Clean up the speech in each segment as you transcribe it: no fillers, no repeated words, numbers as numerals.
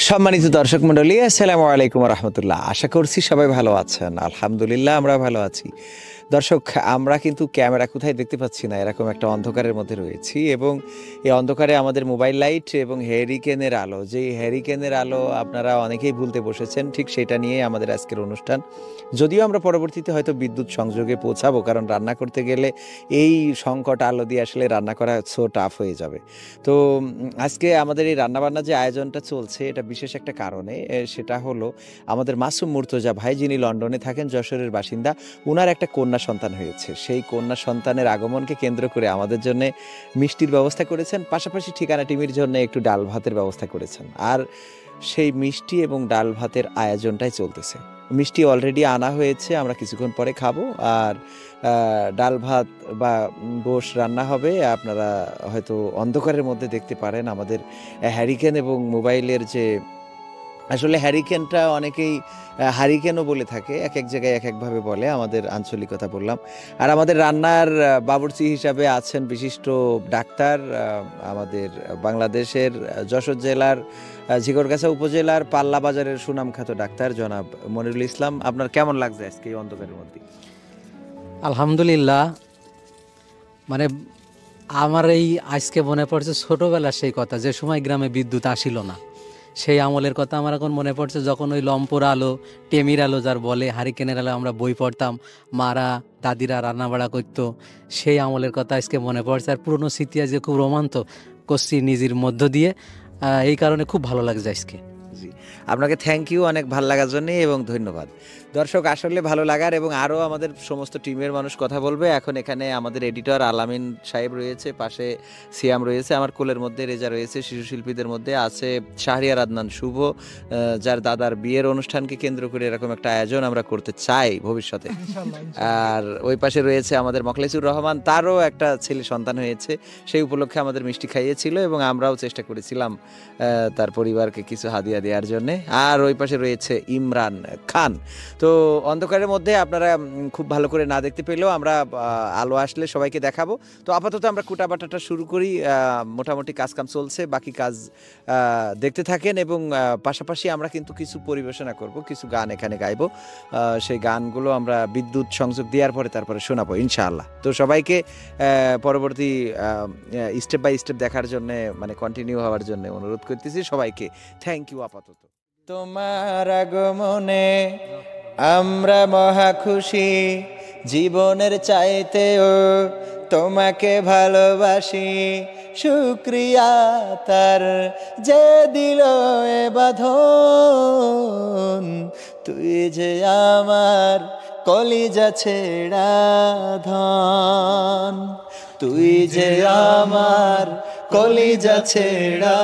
সম্মানিত দর্শক মণ্ডলী, আসসালামু আলাইকুম রহমতুল্লাহ। আশা করছি সবাই ভালো আছেন। আলহামদুলিল্লাহ আমরা ভালো আছি। দর্শক, আমরা কিন্তু ক্যামেরা কোথায় দেখতে পাচ্ছি না, এরকম একটা অন্ধকারের মধ্যে রয়েছি এবং এই অন্ধকারে আমাদের মোবাইল লাইট এবং হ্যারিকেনের আলো, যেই হ্যারিকেনের আলো আপনারা অনেকেই ভুলতে বসেছেন, ঠিক সেটা নিয়ে আমাদের আজকের অনুষ্ঠান। যদিও আমরা পরবর্তীতে হয়তো বিদ্যুৎ সংযোগে পৌঁছাবো, কারণ রান্না করতে গেলে এই সংকট আলো দিয়ে আসলে রান্না করা সো টাফ হয়ে যাবে। তো আজকে আমাদের এই রান্নাবান্না যে আয়োজনটা চলছে, এটা বিশেষ একটা কারণে। সেটা হলো আমাদের মাসুম মুর্তজা ভাই, যিনি লন্ডনে থাকেন, যশোরের বাসিন্দা। উনার একটা কন্যা সন্তান হয়েছে। সেই কন্যা সন্তানের আগমনকে কেন্দ্র করে আমাদের জন্যে মিষ্টির ব্যবস্থা করেছেন, পাশাপাশি ঠিকানা টিমির জন্য একটু ডাল ভাতের ব্যবস্থা করেছেন। আর সেই মিষ্টি এবং ডাল ভাতের আয়োজনটাই চলতেছে। মিষ্টি অলরেডি আনা হয়েছে, আমরা কিছুক্ষণ পরে খাবো। আর ডাল ভাত বা গোশ রান্না হবে। আপনারা হয়তো অন্ধকারের মধ্যে দেখতে পারেন আমাদের হ্যারিকেন এবং মোবাইলের যে, আসলে হ্যারিকেনটা অনেকেই হারিকেনও বলে থাকে, এক এক জায়গায় এক একভাবে বলে, আমাদের আঞ্চলিকতা বললাম। আর আমাদের রান্নার বাবুর্চি হিসাবে আছেন বিশিষ্ট ডাক্তার, আমাদের বাংলাদেশের যশোর জেলার ঝিকরগাছা উপজেলার পাল্লা বাজারের সুনামখ্যাত ডাক্তার জনাব মনিরুল ইসলাম। আপনার কেমন লাগছে আজকে এই অন্ধকারের মধ্যে? আলহামদুলিল্লাহ। মানে আমার এই আজকে মনে পড়ছে ছোটোবেলার সেই কথা, যে সময় গ্রামে বিদ্যুৎ আসিল না, সেই আমলের কথা আমার এখন মনে পড়ছে। যখন ওই লম্পর আলো, টেমির আলো যার বলে, হারিকেনের আলো আমরা বই পড়তাম, মারা দাদিরা রান্নাবাড়া করতো, সেই আমলের কথা আজকে মনে পড়ছে। আর পুরনো স্মৃতি আজকে খুব রোমাঞ্চ করছি নিজের মধ্য দিয়ে, এই কারণে খুব ভালো লাগছে আজকে। জি, আপনাকে থ্যাংক ইউ অনেক ভালো লাগার জন্য এবং ধন্যবাদ। দর্শক, আসলে ভালো লাগার, এবং আরও আমাদের সমস্ত টিমের মানুষ কথা বলবে এখন। এখানে আমাদের এডিটর আলামিন সাহেব রয়েছে, পাশে সিয়াম রয়েছে, আমার কোলের মধ্যে রেজা রয়েছে, শিশু শিল্পীদের মধ্যে আছে শাহরিয়ার আদনান শুভ, যার দাদার বিয়ের অনুষ্ঠানকে কেন্দ্র করে এরকম একটা আয়োজন আমরা করতে চাই ভবিষ্যতে। আর ওই পাশে রয়েছে আমাদের মখলেসুর রহমান, তারও একটা ছেলে সন্তান হয়েছে, সেই উপলক্ষে আমাদের মিষ্টি খাইয়েছিল এবং আমরাও চেষ্টা করেছিলাম তার পরিবারকে কিছু হাদিয়া দেওয়ার জন্যে। আর ওই পাশে রয়েছে ইমরান খান। তো অন্ধকারের মধ্যে আপনারা খুব ভালো করে না দেখতে পেলেও আমরা আলো আসলে সবাইকে দেখাবো। তো আপাতত আমরা কুটাবাটাটা শুরু করি। মোটামুটি কাজকাম চলছে, বাকি কাজ দেখতে থাকেন। এবং পাশাপাশি আমরা কিন্তু কিছু পরিবেশনা করব, কিছু গান এখানে গাইবো। সেই গানগুলো আমরা বিদ্যুৎ সংযোগ দেওয়ার পরে তারপরে শোনাবো ইনশাআল্লাহ। তো সবাইকে পরবর্তী স্টেপ বাই স্টেপ দেখার জন্য, মানে কন্টিনিউ হওয়ার জন্য অনুরোধ করতেছি সবাইকে। Thank you. আপাতত তোমার আগমনে আমরা মহা খুশি, জীবনের চাইতেও তোমাকে ভালোবাসি। শুক্রিয়া তার যে দিল এ বাঁধন, তুই যে আমার কলিজা ছেড়া ধন, তুই যে আমার কলিজা ছেড়া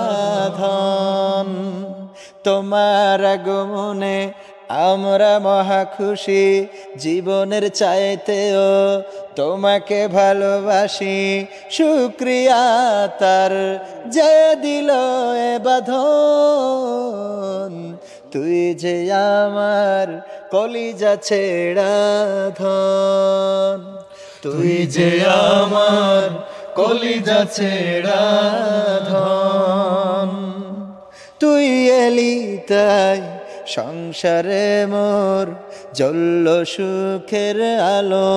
ধন। তোমার আগমনে আমরা মহা খুশি, জীবনের চাইতেও তোমাকে ভালোবাসি। শুক্রিয়া তার যে দিল এ বাঁধন, তুই যে আমার কলিজা ছেড়া ধন, তুই যে আমার কলিজা ছেড়া ধন। তুই এলি তাই সংসারে মোর জ্বলল সুখের আলো,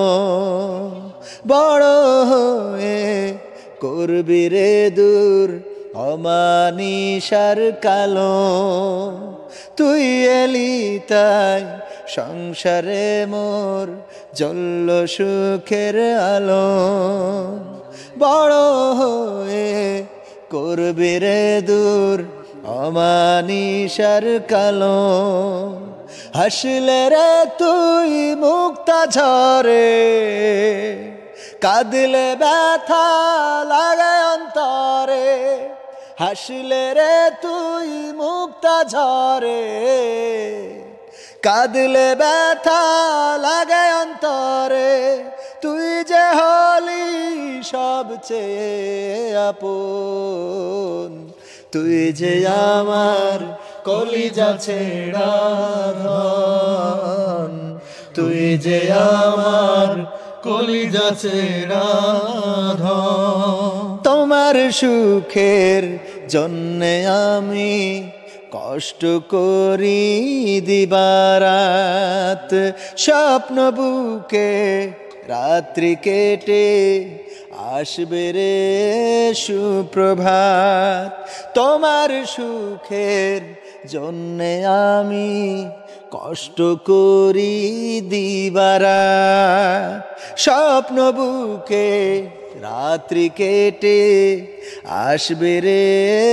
বড় হয়ে করবি রে দূর অমানিসার কালো। তুই এলি তাই সংসারে মোর জ্বলল সুখের আলো, বড় হয়ে করবি রে দূর অমানিসার কালো। হাসলে রে তুই মুক্তা ঝরে, কাঁদলে ব্যথা লাগে অন্তরে। হাসলে রে তুই মুক্তা ঝরে, কাঁদলে ব্যথা লাগে অন্তরে। তুই যে হলি সবচেয়ে আপন, তুই যে আমার কলিজা ছেড়া ধন, তুই যে আমার কলিজা ছেড়া ধন। তোমার সুখের জন্যে আমি কষ্ট করি দিবারাত, স্বপ্ন বুকে রাত্রি কেটে আসবে রে সুপ্রভাত। তোমার সুখের জন্যে আমি কষ্ট করি দিবারাত, স্বপ্ন বুকে রাত্রি কেটে আসবে রে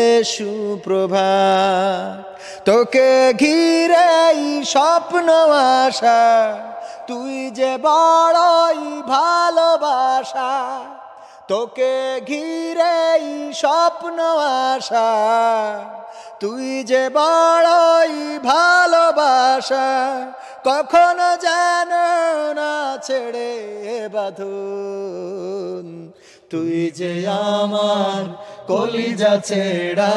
সুপ্রভাত। তোকে ঘিরেই স্বপ্ন আশা, তুই যে বড়ই ভালোবাসা। তোকে ঘিরেই স্বপ্ন আশা, তুই যে বড়ই ভালোবাসা। কখনো যেন না ছেড়ে বাঁধন, তুই যে আমার কলিজা ছেড়া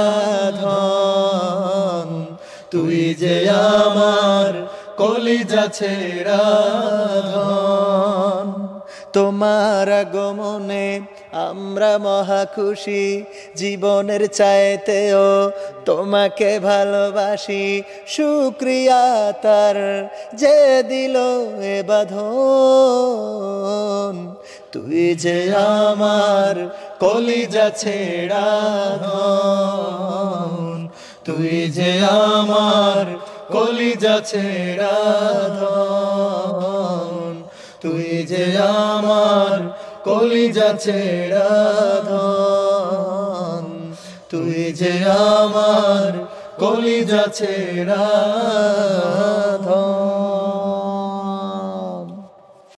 ধন। তুই যে আমার কলিজা ছেড়া ধন। তোমার আগমনে আমরা মহা খুশি, জীবনের চাইতেও তোমাকে ভালোবাসি। শুক্রিয়া তার যে দিল এ বাঁধন, তুই যে আমার কলিজা ছেড়া ধন। তুই যে আমার কলিজা ছেড়া ধন। তুই যে আমার কলিজা ছেড়া ধন। তুই যে আমার কলিজা ছেড়া ধন।